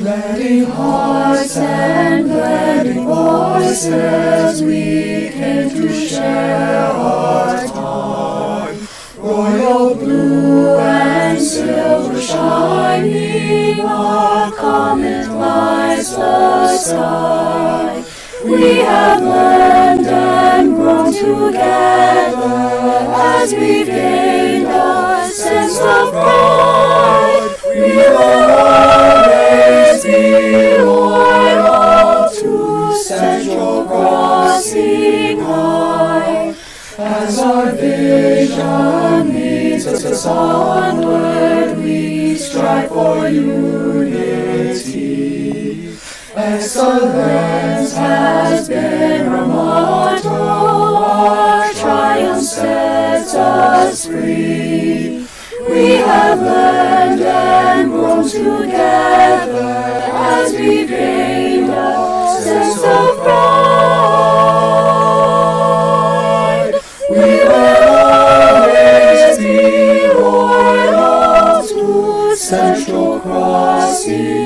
Blending hearts and blending voices, we came to share our time. Royal blue and silver shining, our comet lights the sky. We have learned and grown together as we've gained a sense of pride. We will always be loyal to Central Crossing High. As our vision leads us onward, we strive for unity. Excellence has been our motto, our triumph sets us free. We have learned and grown together as we gained a sense of pride. We will always be loyal to Central Crossing.